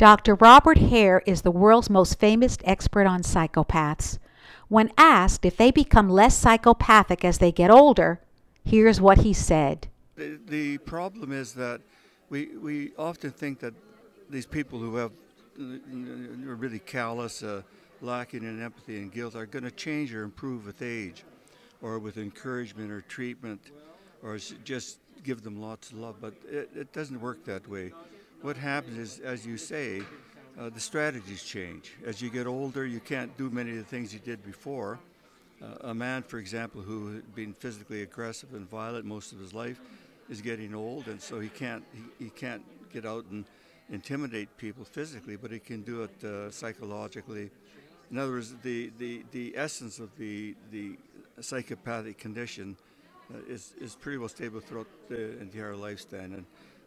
Dr. Robert Hare is the world's most famous expert on psychopaths. When asked if they become less psychopathic as they get older, here's what he said. The problem is that we often think that these people who are really callous, lacking in empathy and guilt, are going to change or improve with age, or with encouragement or treatment, or just give them lots of love. But it doesn't work that way. What happens is, as you say, the strategies change. As you get older, you can't do many of the things you did before. A man, for example, who had been physically aggressive and violent most of his life is getting old, and so he can't get out and intimidate people physically, but he can do it psychologically. In other words, the essence of the psychopathic condition is pretty well stable throughout the entire lifespan. And